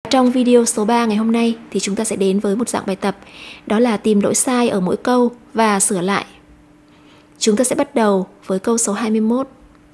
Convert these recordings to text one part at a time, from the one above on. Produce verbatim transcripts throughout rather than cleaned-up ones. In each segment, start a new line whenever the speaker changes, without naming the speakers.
Trong video số ba ngày hôm nay thì chúng ta sẽ đến với một dạng bài tập, đó là tìm lỗi sai ở mỗi câu và sửa lại. Chúng ta sẽ bắt đầu với câu số hai mươi mốt.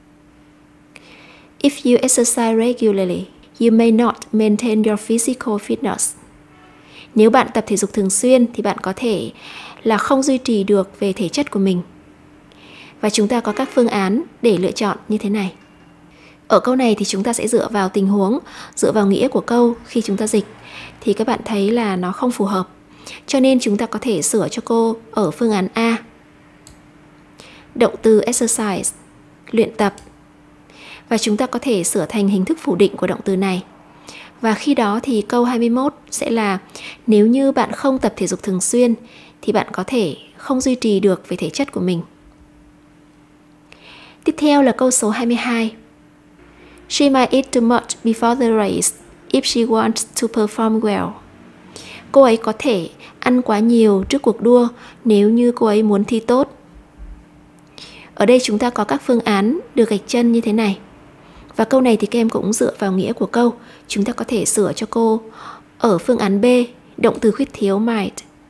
If you exercise regularly, you may not maintain your physical fitness. Nếu bạn tập thể dục thường xuyên thì bạn có thể là không duy trì được về thể chất của mình. Và chúng ta có các phương án để lựa chọn như thế này. Ở câu này thì chúng ta sẽ dựa vào tình huống, dựa vào nghĩa của câu khi chúng ta dịch. Thì các bạn thấy là nó không phù hợp. Cho nên chúng ta có thể sửa cho cô ở phương án A. Động từ exercise, luyện tập. Và chúng ta có thể sửa thành hình thức phủ định của động từ này. Và khi đó thì câu hai mươi mốt sẽ là nếu như bạn không tập thể dục thường xuyên thì bạn có thể không duy trì được về thể chất của mình. Tiếp theo là câu số hai mươi hai. She might eat too much before the race if she wants to perform well. Cô ấy có thể ăn quá nhiều trước cuộc đua nếu như cô ấy muốn thi tốt. Ở đây chúng ta có các phương án được gạch chân như thế này. Và câu này thì các em cũng dựa vào nghĩa của câu. Chúng ta có thể sửa cho cô ở phương án B, động từ khuyết thiếu might.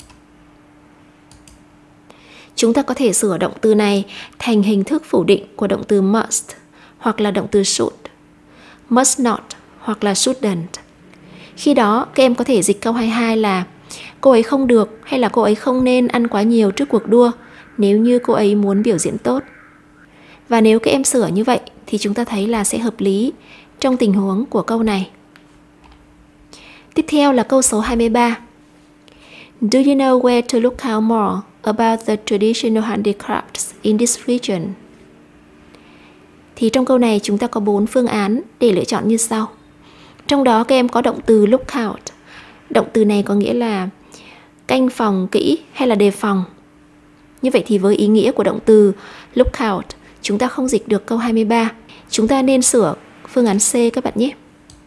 Chúng ta có thể sửa động từ này thành hình thức phủ định của động từ must hoặc là động từ should, must not hoặc là shouldn't. Khi đó các em có thể dịch câu hai mươi hai là cô ấy không được hay là cô ấy không nên ăn quá nhiều trước cuộc đua nếu như cô ấy muốn biểu diễn tốt. Và nếu các em sửa như vậy thì chúng ta thấy là sẽ hợp lý trong tình huống của câu này. Tiếp theo là câu số hai mươi ba. Do you know where to look out more about the traditional handicrafts in this region? Thì trong câu này chúng ta có bốn phương án để lựa chọn như sau. Trong đó các em có động từ look out. Động từ này có nghĩa là canh phòng kỹ hay là đề phòng. Như vậy thì với ý nghĩa của động từ look out, chúng ta không dịch được câu hai mươi ba. Chúng ta nên sửa phương án C các bạn nhé.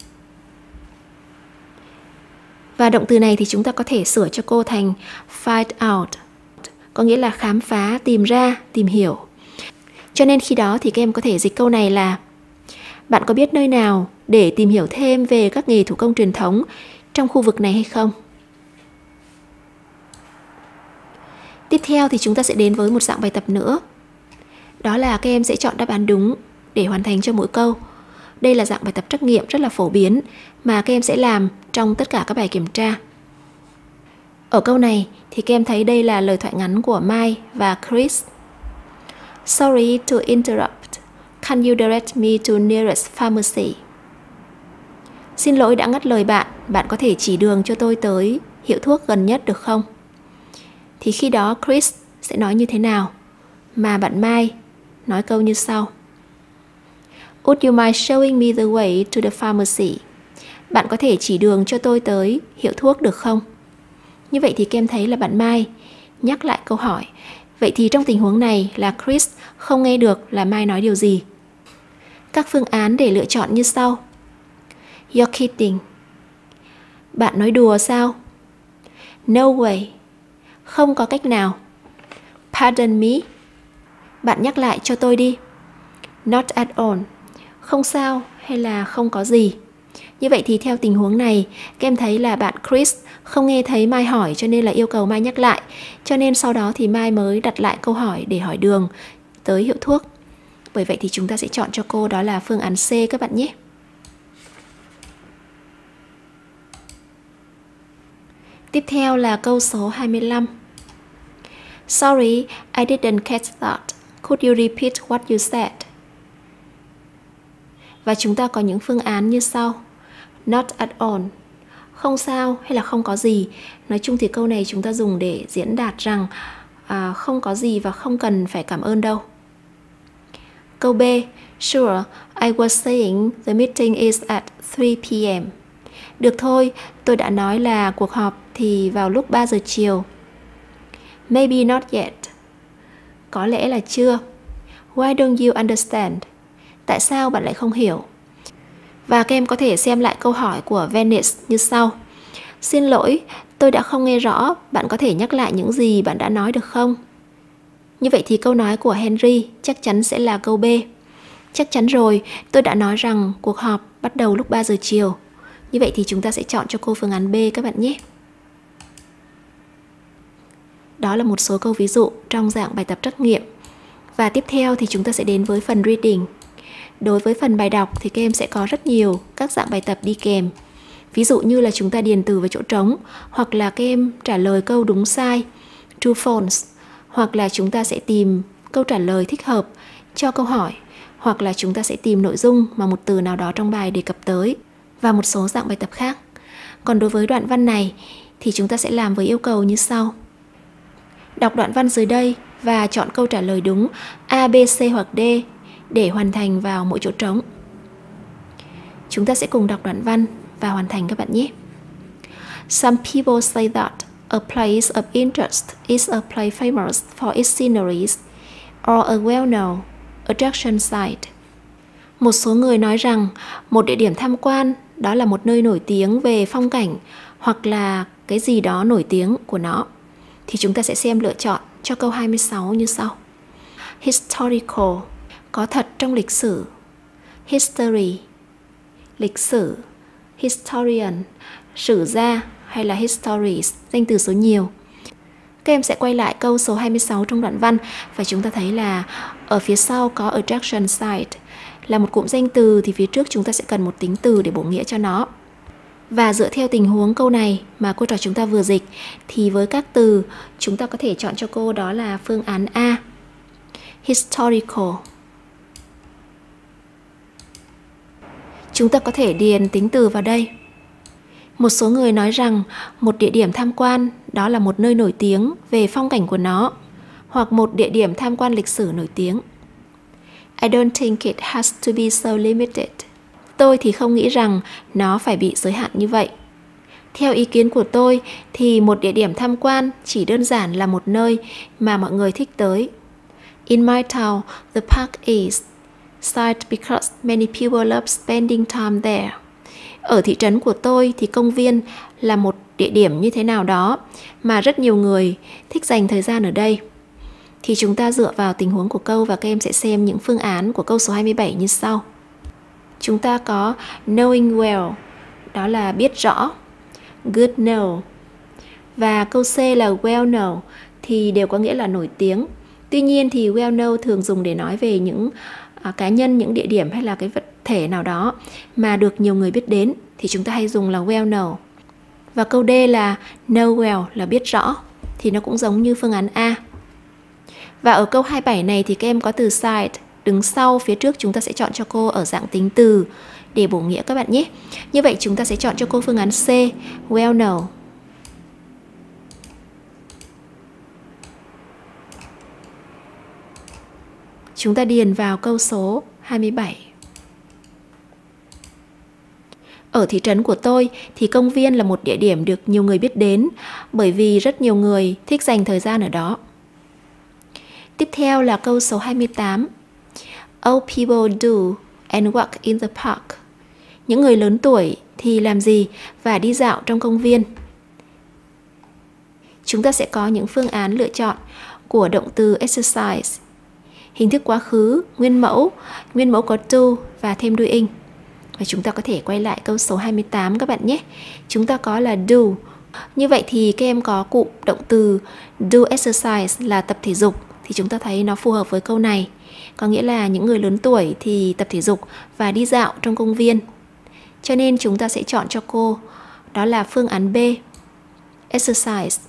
Và động từ này thì chúng ta có thể sửa cho cô thành find out, có nghĩa là khám phá, tìm ra, tìm hiểu. Cho nên khi đó thì các em có thể dịch câu này là bạn có biết nơi nào để tìm hiểu thêm về các nghề thủ công truyền thống trong khu vực này hay không? Tiếp theo thì chúng ta sẽ đến với một dạng bài tập nữa. Đó là các em sẽ chọn đáp án đúng để hoàn thành cho mỗi câu. Đây là dạng bài tập trắc nghiệm rất là phổ biến mà các em sẽ làm trong tất cả các bài kiểm tra. Ở câu này thì các em thấy đây là lời thoại ngắn của Mai và Chris. Sorry to interrupt. Can you direct me to nearest pharmacy? Xin lỗi đã ngắt lời bạn. Bạn có thể chỉ đường cho tôi tới hiệu thuốc gần nhất được không? Thì khi đó Chris sẽ nói như thế nào? Mà bạn Mai nói câu như sau. Would you mind showing me the way to the pharmacy? Bạn có thể chỉ đường cho tôi tới hiệu thuốc được không? Như vậy thì các em thấy là bạn Mai nhắc lại câu hỏi. Vậy thì trong tình huống này là Chris không nghe được là Mai nói điều gì. Các phương án để lựa chọn như sau. You're kidding. Bạn nói đùa sao? No way. Không có cách nào. Pardon me. Bạn nhắc lại cho tôi đi. Not at all. Không sao hay là không có gì. Như vậy thì theo tình huống này, các em thấy là bạn Chris không nghe thấy Mai hỏi cho nên là yêu cầu Mai nhắc lại. Cho nên sau đó thì Mai mới đặt lại câu hỏi để hỏi đường tới hiệu thuốc. Bởi vậy thì chúng ta sẽ chọn cho cô đó là phương án C các bạn nhé. Tiếp theo là câu số hai mươi lăm. Sorry, I didn't catch that. Could you repeat what you said? Và chúng ta có những phương án như sau. Not at all. Không sao hay là không có gì. Nói chung thì câu này chúng ta dùng để diễn đạt rằng à, không có gì và không cần phải cảm ơn đâu. Câu B. Sure, I was saying the meeting is at three p m Được thôi, tôi đã nói là cuộc họp thì vào lúc ba giờ chiều. Maybe not yet. Có lẽ là chưa. Why don't you understand? Tại sao bạn lại không hiểu? Và các em có thể xem lại câu hỏi của Venice như sau. Xin lỗi, tôi đã không nghe rõ. Bạn có thể nhắc lại những gì bạn đã nói được không? Như vậy thì câu nói của Henry chắc chắn sẽ là câu B. Chắc chắn rồi, tôi đã nói rằng cuộc họp bắt đầu lúc ba giờ chiều. Như vậy thì chúng ta sẽ chọn cho cô phương án B các bạn nhé. Đó là một số câu ví dụ trong dạng bài tập trắc nghiệm. Và tiếp theo thì chúng ta sẽ đến với phần reading. Đối với phần bài đọc thì các em sẽ có rất nhiều các dạng bài tập đi kèm. Ví dụ như là chúng ta điền từ vào chỗ trống, hoặc là các em trả lời câu đúng sai, true false, hoặc là chúng ta sẽ tìm câu trả lời thích hợp cho câu hỏi, hoặc là chúng ta sẽ tìm nội dung mà một từ nào đó trong bài đề cập tới, và một số dạng bài tập khác. Còn đối với đoạn văn này thì chúng ta sẽ làm với yêu cầu như sau. Đọc đoạn văn dưới đây và chọn câu trả lời đúng A, B, C hoặc D để hoàn thành vào mỗi chỗ trống. Chúng ta sẽ cùng đọc đoạn văn và hoàn thành các bạn nhé. Some people say that a place of interest is a place famous for its sceneries or a well-known attraction site. Một số người nói rằng một địa điểm tham quan đó là một nơi nổi tiếng về phong cảnh hoặc là cái gì đó nổi tiếng của nó. Thì chúng ta sẽ xem lựa chọn cho câu hai mươi sáu như sau. Historical, có thật trong lịch sử. History, lịch sử. Historian, sử gia hay là histories, danh từ số nhiều. Các em sẽ quay lại câu số hai mươi sáu trong đoạn văn và chúng ta thấy là ở phía sau có attraction site là một cụm danh từ, thì phía trước chúng ta sẽ cần một tính từ để bổ nghĩa cho nó. Và dựa theo tình huống câu này mà cô trò chúng ta vừa dịch thì với các từ chúng ta có thể chọn cho cô đó là phương án A. Historical. Chúng ta có thể điền tính từ vào đây. Một số người nói rằng một địa điểm tham quan đó là một nơi nổi tiếng về phong cảnh của nó, hoặc một địa điểm tham quan lịch sử nổi tiếng. I don't think it has to be so limited. Tôi thì không nghĩ rằng nó phải bị giới hạn như vậy. Theo ý kiến của tôi thì một địa điểm tham quan chỉ đơn giản là một nơi mà mọi người thích tới. In my town, the park is site because many people love spending time there. Ở thị trấn của tôi thì công viên là một địa điểm như thế nào đó mà rất nhiều người thích dành thời gian ở đây. Thì chúng ta dựa vào tình huống của câu và các em sẽ xem những phương án của câu số hai mươi bảy như sau. Chúng ta có knowing well, đó là biết rõ, good know. Và câu C là well know thì đều có nghĩa là nổi tiếng. Tuy nhiên thì well know thường dùng để nói về những à, cá nhân, những địa điểm hay là cái vật thể nào đó mà được nhiều người biết đến, thì chúng ta hay dùng là well know. Và câu D là know well là biết rõ, thì nó cũng giống như phương án A. Và ở câu hai mươi bảy này thì các em có từ site đứng sau, phía trước chúng ta sẽ chọn cho cô ở dạng tính từ để bổ nghĩa các bạn nhé. Như vậy chúng ta sẽ chọn cho cô phương án C, well know. Chúng ta điền vào câu số hai mươi bảy. Ở thị trấn của tôi thì công viên là một địa điểm được nhiều người biết đến bởi vì rất nhiều người thích dành thời gian ở đó. Tiếp theo là câu số hai mươi tám. Old people do and walk in the park. Những người lớn tuổi thì làm gì và đi dạo trong công viên. Chúng ta sẽ có những phương án lựa chọn của động từ exercise. Hình thức quá khứ, nguyên mẫu, nguyên mẫu có do và thêm doing. Và chúng ta có thể quay lại câu số hai mươi tám các bạn nhé. Chúng ta có là do. Như vậy thì các em có cụm động từ do exercise là tập thể dục, thì chúng ta thấy nó phù hợp với câu này. Có nghĩa là những người lớn tuổi thì tập thể dục và đi dạo trong công viên. Cho nên chúng ta sẽ chọn cho cô đó là phương án B, exercise.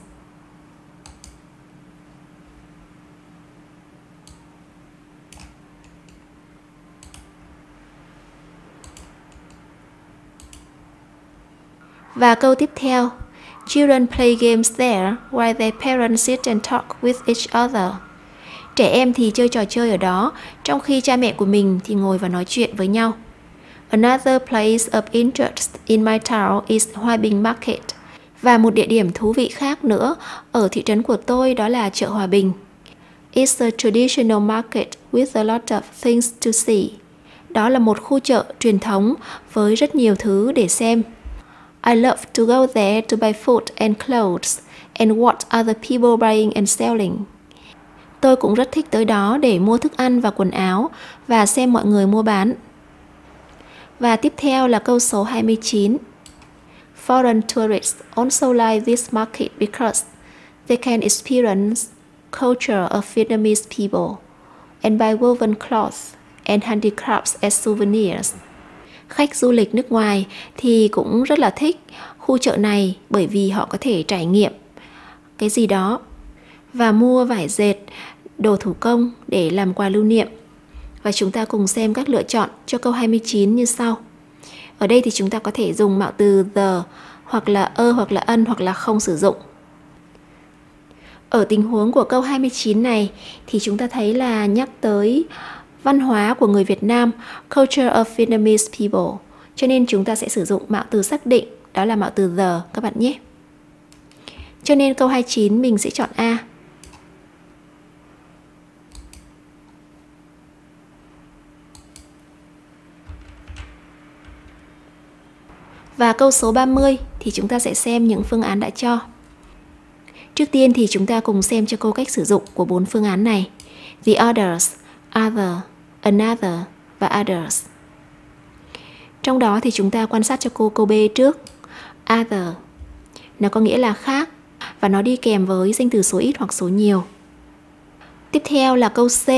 Và câu tiếp theo, children play games there while their parents sit and talk with each other. Trẻ em thì chơi trò chơi ở đó, trong khi cha mẹ của mình thì ngồi và nói chuyện với nhau. Another place of interest in my town is Hòa Bình Market. Và một địa điểm thú vị khác nữa ở thị trấn của tôi đó là chợ Hòa Bình. It's a traditional market with a lot of things to see. Đó là một khu chợ truyền thống với rất nhiều thứ để xem. I love to go there to buy food and clothes and watch other people buying and selling. Tôi cũng rất thích tới đó để mua thức ăn và quần áo và xem mọi người mua bán. Và tiếp theo là câu số hai mươi chín. Foreign tourists also like this market because they can experience culture of Vietnamese people and buy woven cloths and handicrafts as souvenirs. Khách du lịch nước ngoài thì cũng rất là thích khu chợ này bởi vì họ có thể trải nghiệm cái gì đó và mua vải dệt, đồ thủ công để làm quà lưu niệm. Và chúng ta cùng xem các lựa chọn cho câu hai mươi chín như sau. Ở đây thì chúng ta có thể dùng mạo từ the hoặc là ơ hoặc là ân hoặc là không sử dụng. Ở tình huống của câu hai mươi chín này thì chúng ta thấy là nhắc tới văn hóa của người Việt Nam, culture of Vietnamese people. Cho nên chúng ta sẽ sử dụng mạo từ xác định, đó là mạo từ the các bạn nhé. Cho nên câu hai mươi chín mình sẽ chọn A. Và câu số ba mươi thì chúng ta sẽ xem những phương án đã cho. Trước tiên thì chúng ta cùng xem cho cô cách sử dụng của bốn phương án này. The others, other, another và others. Trong đó thì chúng ta quan sát cho cô câu B trước. Other, nó có nghĩa là khác và nó đi kèm với danh từ số ít hoặc số nhiều. Tiếp theo là câu C.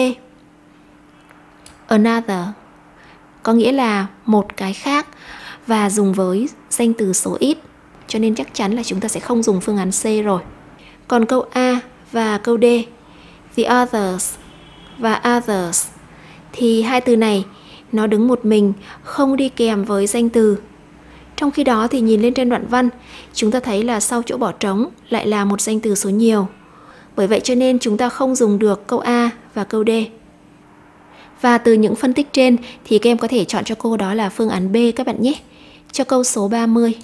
Another, có nghĩa là một cái khác và dùng với danh từ số ít. Cho nên chắc chắn là chúng ta sẽ không dùng phương án C rồi. Còn câu A và câu D, the others và others, thì hai từ này nó đứng một mình, không đi kèm với danh từ. Trong khi đó thì nhìn lên trên đoạn văn, chúng ta thấy là sau chỗ bỏ trống lại là một danh từ số nhiều. Bởi vậy cho nên chúng ta không dùng được câu A và câu D. Và từ những phân tích trên thì các em có thể chọn cho cô đó là phương án B các bạn nhé. Cho câu số ba mươi.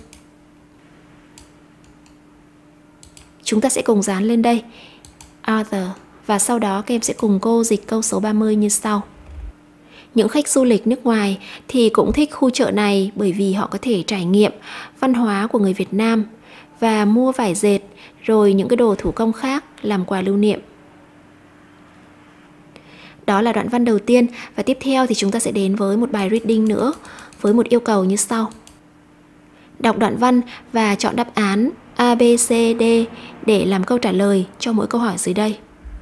Chúng ta sẽ cùng dán lên đây other và sau đó các em sẽ cùng cô dịch câu số ba mươi như sau. Những khách du lịch nước ngoài thì cũng thích khu chợ này bởi vì họ có thể trải nghiệm văn hóa của người Việt Nam và mua vải dệt rồi những cái đồ thủ công khác làm quà lưu niệm. Đó là đoạn văn đầu tiên và tiếp theo thì chúng ta sẽ đến với một bài reading nữa với một yêu cầu như sau. Đọc đoạn văn và chọn đáp án A, B, C, D để làm câu trả lời cho mỗi câu hỏi dưới đây.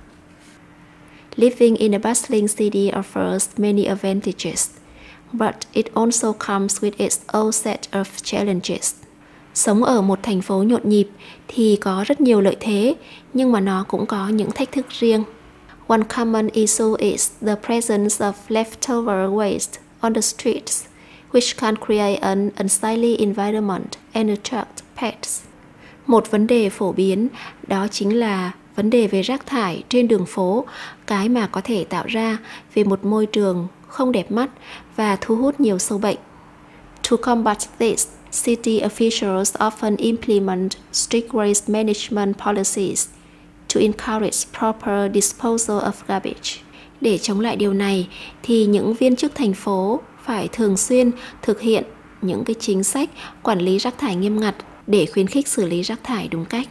Living in a bustling city offers many advantages, but it also comes with its own set of challenges. Sống ở một thành phố nhộn nhịp thì có rất nhiều lợi thế, nhưng mà nó cũng có những thách thức riêng. One common issue is the presence of leftover waste on the streets, which can create an unsightly environment and attract pets. Một vấn đề phổ biến đó chính là vấn đề về rác thải trên đường phố, cái mà có thể tạo ra về một môi trường không đẹp mắt và thu hút nhiều sâu bệnh. To combat this, city officials often implement strict waste management policies to encourage proper disposal of garbage. Để chống lại điều này thì những viên chức thành phố phải thường xuyên thực hiện những cái chính sách quản lý rác thải nghiêm ngặt để khuyến khích xử lý rác thải đúng cách.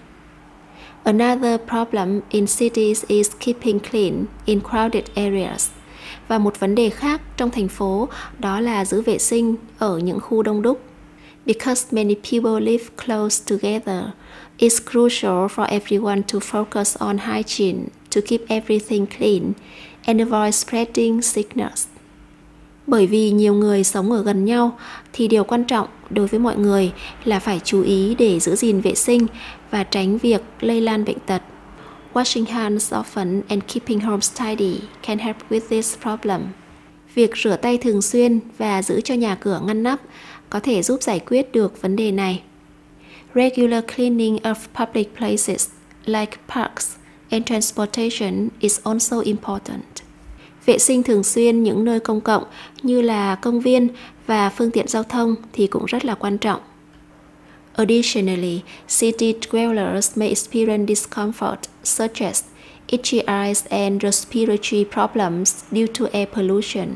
Another problem in cities is keeping clean in crowded areas. Và một vấn đề khác trong thành phố đó là giữ vệ sinh ở những khu đông đúc. Because many people live close together, it's crucial for everyone to focus on hygiene to keep everything clean and avoid spreading sickness. Bởi vì nhiều người sống ở gần nhau thì điều quan trọng đối với mọi người là phải chú ý để giữ gìn vệ sinh và tránh việc lây lan bệnh tật. Washing hands often and keeping homes tidy can help with this problem. Việc rửa tay thường xuyên và giữ cho nhà cửa ngăn nắp có thể giúp giải quyết được vấn đề này. Regular cleaning of public places like parks and transportation is also important. Vệ sinh thường xuyên những nơi công cộng như là công viên và phương tiện giao thông thì cũng rất là quan trọng. Additionally, city dwellers may experience discomfort such as itchy eyes and respiratory problems due to air pollution.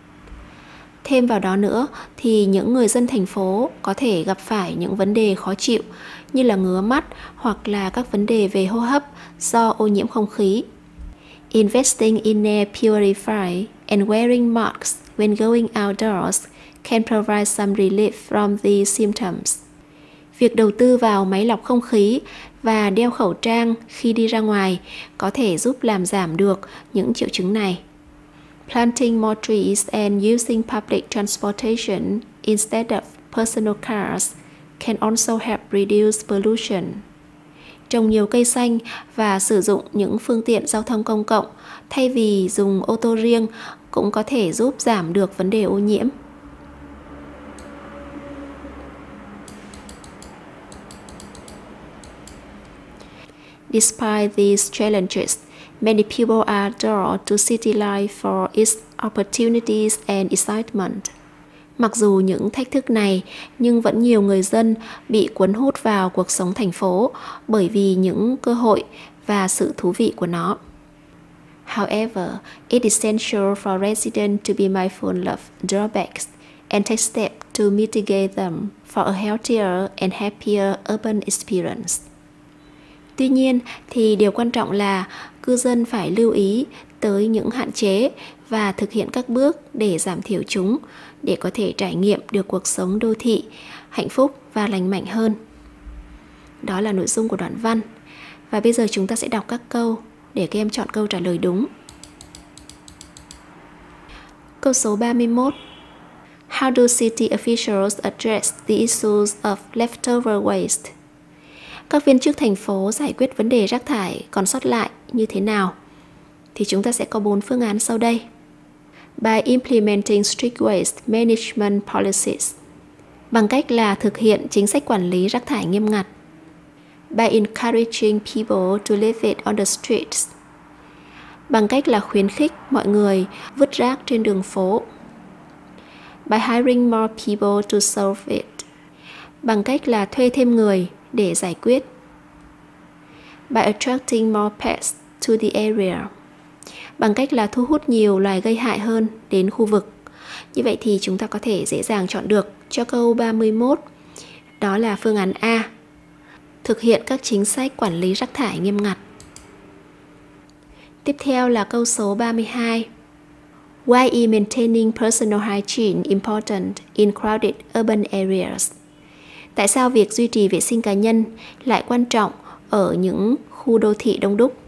Thêm vào đó nữa thì những người dân thành phố có thể gặp phải những vấn đề khó chịu như là ngứa mắt hoặc là các vấn đề về hô hấp do ô nhiễm không khí. Investing in air purifier and wearing masks when going outdoors can provide some relief from these symptoms. Việc đầu tư vào máy lọc không khí và đeo khẩu trang khi đi ra ngoài có thể giúp làm giảm được những triệu chứng này. Planting more trees and using public transportation instead of personal cars can also help reduce pollution. Trồng nhiều cây xanh và sử dụng những phương tiện giao thông công cộng thay vì dùng ô tô riêng cũng có thể giúp giảm được vấn đề ô nhiễm. Despite these challenges, many people are drawn to city life for its opportunities and excitement. Mặc dù những thách thức này, nhưng vẫn nhiều người dân bị cuốn hút vào cuộc sống thành phố bởi vì những cơ hội và sự thú vị của nó. However, it is essential for residents to be mindful of drawbacks and take steps to mitigate them for a healthier and happier urban experience. Tuy nhiên, thì điều quan trọng là cư dân phải lưu ý tới những hạn chế và thực hiện các bước để giảm thiểu chúng, để có thể trải nghiệm được cuộc sống đô thị hạnh phúc và lành mạnh hơn. Đó là nội dung của đoạn văn. Và bây giờ chúng ta sẽ đọc các câu để các em chọn câu trả lời đúng. Câu số ba mươi mốt. How do city officials address the issues of leftover waste? Các viên chức thành phố giải quyết vấn đề rác thải còn sót lại như thế nào? Thì chúng ta sẽ có bốn phương án sau đây. By implementing strict waste management policies, bằng cách là thực hiện chính sách quản lý rác thải nghiêm ngặt. By encouraging people to leave it on the streets, bằng cách là khuyến khích mọi người vứt rác trên đường phố. By hiring more people to solve it, bằng cách là thuê thêm người để giải quyết. By attracting more pets to the area, bằng cách là thu hút nhiều loài gây hại hơn đến khu vực. Như vậy thì chúng ta có thể dễ dàng chọn được cho câu ba mươi mốt. Đó là phương án A, thực hiện các chính sách quản lý rác thải nghiêm ngặt. Tiếp theo là câu số ba mươi hai. Why is maintaining personal hygiene important in crowded urban areas? Tại sao việc duy trì vệ sinh cá nhân lại quan trọng ở những khu đô thị đông đúc?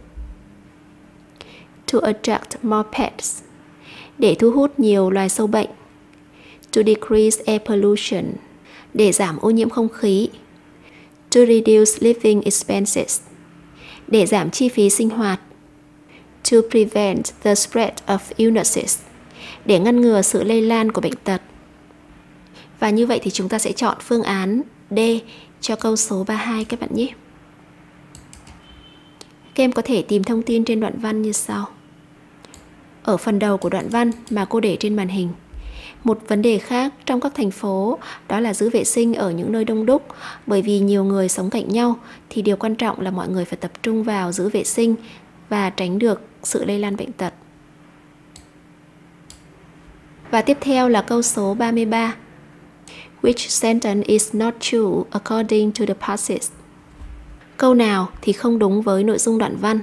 To attract more pets, để thu hút nhiều loài sâu bệnh. To decrease air pollution, để giảm ô nhiễm không khí. To reduce living expenses, để giảm chi phí sinh hoạt. To prevent the spread of illnesses, để ngăn ngừa sự lây lan của bệnh tật. Và như vậy thì chúng ta sẽ chọn phương án D cho câu số ba mươi hai các bạn nhé. Các em có thể tìm thông tin trên đoạn văn như sau. Ở phần đầu của đoạn văn mà cô để trên màn hình, một vấn đề khác trong các thành phố đó là giữ vệ sinh ở những nơi đông đúc. Bởi vì nhiều người sống cạnh nhau thì điều quan trọng là mọi người phải tập trung vào giữ vệ sinh và tránh được sự lây lan bệnh tật. Và tiếp theo là câu số ba mươi ba. Which sentence is not true according to the passage? Câu nào thì không đúng với nội dung đoạn văn?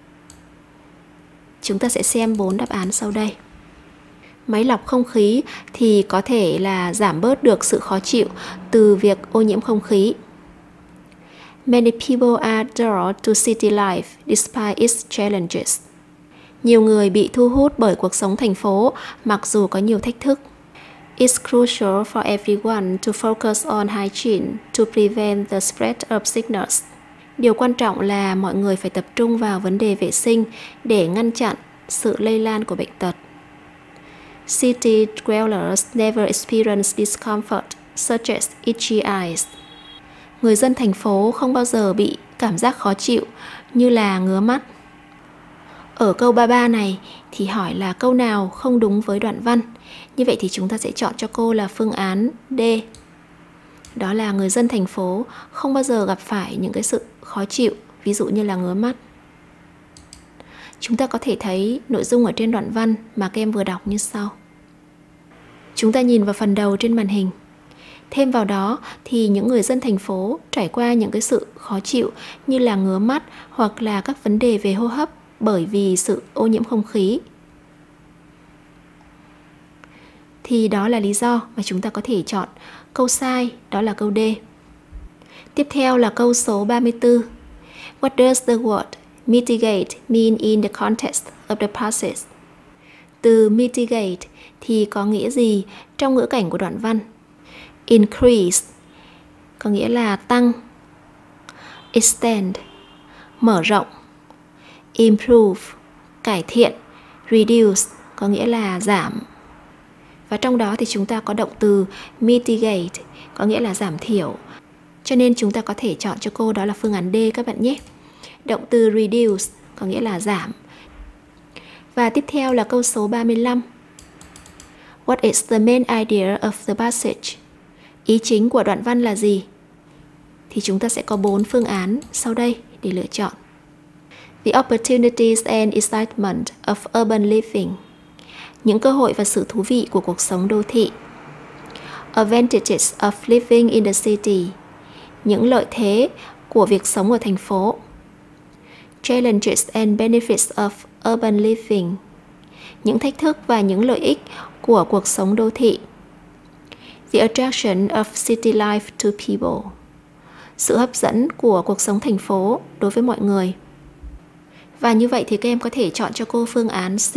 Chúng ta sẽ xem bốn đáp án sau đây. Máy lọc không khí thì có thể là giảm bớt được sự khó chịu từ việc ô nhiễm không khí. Many people are drawn to city life despite its challenges. Nhiều người bị thu hút bởi cuộc sống thành phố mặc dù có nhiều thách thức. It's crucial for everyone to focus on hygiene to prevent the spread of sickness. Điều quan trọng là mọi người phải tập trung vào vấn đề vệ sinh để ngăn chặn sự lây lan của bệnh tật. City dwellers never experience discomfort such as itchy eyes. Người dân thành phố không bao giờ bị cảm giác khó chịu như là ngứa mắt. Ở câu ba mươi ba này thì hỏi là câu nào không đúng với đoạn văn. Như vậy thì chúng ta sẽ chọn cho cô là phương án D. Đó là người dân thành phố không bao giờ gặp phải những cái sự khó chịu, ví dụ như là ngứa mắt. Chúng ta có thể thấy nội dung ở trên đoạn văn mà các em vừa đọc như sau. Chúng ta nhìn vào phần đầu trên màn hình. Thêm vào đó thì những người dân thành phố trải qua những cái sự khó chịu như là ngứa mắt hoặc là các vấn đề về hô hấp bởi vì sự ô nhiễm không khí. Thì đó là lý do mà chúng ta có thể chọn câu sai, đó là câu D. Tiếp theo là câu số ba mươi tư. What does the word mitigate mean in the context of the passage? Từ mitigate thì có nghĩa gì trong ngữ cảnh của đoạn văn? Increase có nghĩa là tăng, extend mở rộng, improve cải thiện, reduce có nghĩa là giảm. Và trong đó thì chúng ta có động từ mitigate có nghĩa là giảm thiểu. Cho nên chúng ta có thể chọn cho cô đó là phương án D các bạn nhé. Động từ reduce có nghĩa là giảm. Và tiếp theo là câu số ba mươi lăm. What is the main idea of the passage? Ý chính của đoạn văn là gì? Thì chúng ta sẽ có bốn phương án sau đây để lựa chọn. The opportunities and excitement of urban living. Những cơ hội và sự thú vị của cuộc sống đô thị. Advantages of living in the city. Những lợi thế của việc sống ở thành phố. Challenges and benefits of urban living. Những thách thức và những lợi ích của cuộc sống đô thị. The attraction of city life to people. Sự hấp dẫn của cuộc sống thành phố đối với mọi người. Và như vậy thì các em có thể chọn cho cô phương án C.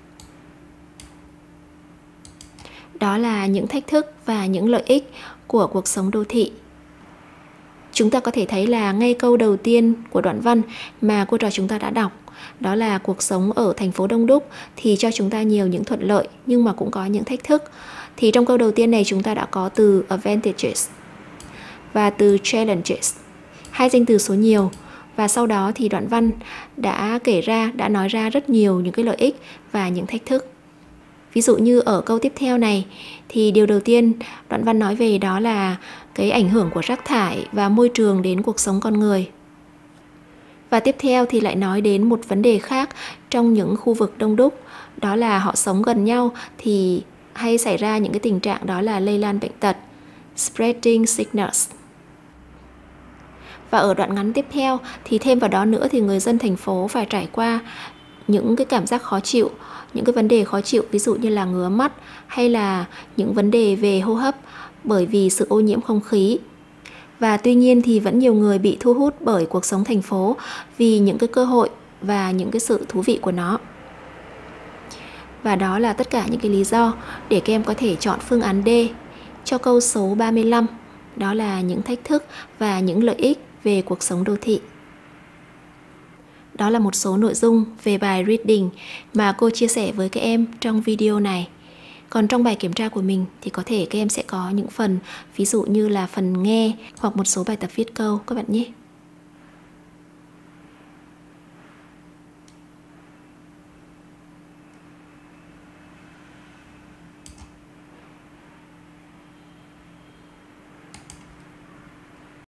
Đó là những thách thức và những lợi ích của cuộc sống đô thị. Chúng ta có thể thấy là ngay câu đầu tiên của đoạn văn mà cô trò chúng ta đã đọc, đó là cuộc sống ở thành phố đông đúc thì cho chúng ta nhiều những thuận lợi nhưng mà cũng có những thách thức. Thì trong câu đầu tiên này chúng ta đã có từ advantages và từ challenges, hai danh từ số nhiều. Và sau đó thì đoạn văn đã kể ra, đã nói ra rất nhiều những cái lợi ích và những thách thức. Ví dụ như ở câu tiếp theo này thì điều đầu tiên đoạn văn nói về đó là cái ảnh hưởng của rác thải và môi trường đến cuộc sống con người. Và tiếp theo thì lại nói đến một vấn đề khác trong những khu vực đông đúc, đó là họ sống gần nhau thì hay xảy ra những cái tình trạng đó là lây lan bệnh tật, spreading sickness. Và ở đoạn ngắn tiếp theo thì thêm vào đó nữa thì người dân thành phố phải trải qua những cái cảm giác khó chịu, những cái vấn đề khó chịu ví dụ như là ngứa mắt hay là những vấn đề về hô hấp bởi vì sự ô nhiễm không khí. Và tuy nhiên thì vẫn nhiều người bị thu hút bởi cuộc sống thành phố vì những cái cơ hội và những cái sự thú vị của nó. Và đó là tất cả những cái lý do để các em có thể chọn phương án D cho câu số ba mươi lăm, đó là những thách thức và những lợi ích về cuộc sống đô thị. Đó là một số nội dung về bài reading mà cô chia sẻ với các em trong video này. Còn trong bài kiểm tra của mình thì có thể các em sẽ có những phần ví dụ như là phần nghe hoặc một số bài tập viết câu các bạn nhé.